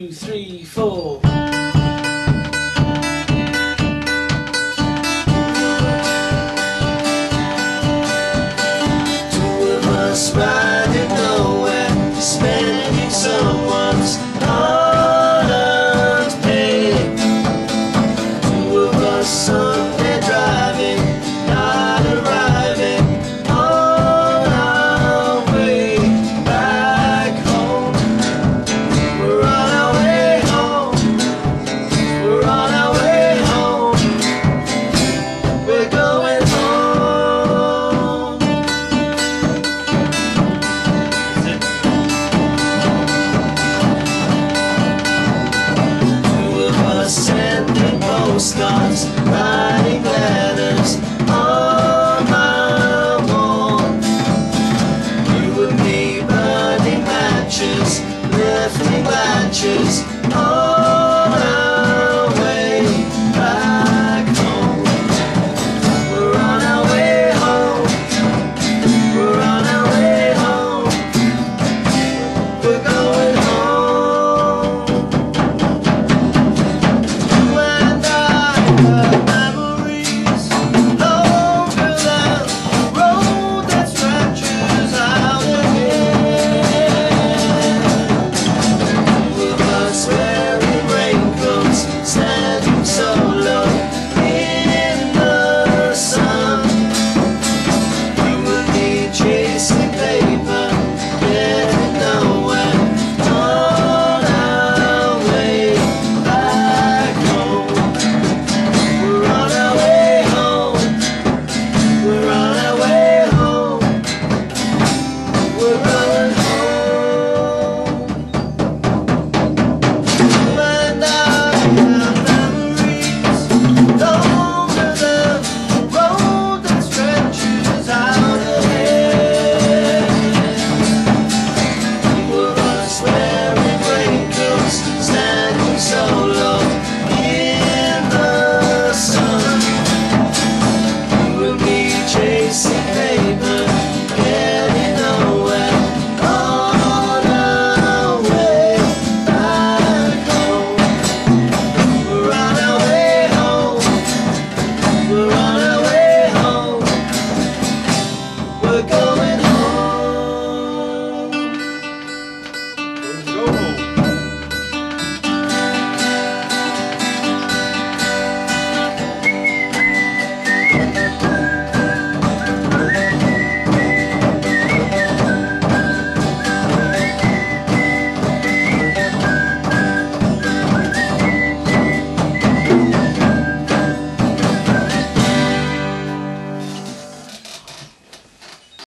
2, 3, 4. Riding nowhere, spending someone's hard-earned pay. Two of us Sunday driving, not arriving on our way back home. We're on our way home. We're on our way home. We're going home. Sending postcards, writing letters on my wall. You and me burning matches, lifting latches on our way back home. We're on our way home. We're on our way home. We're going home. You and I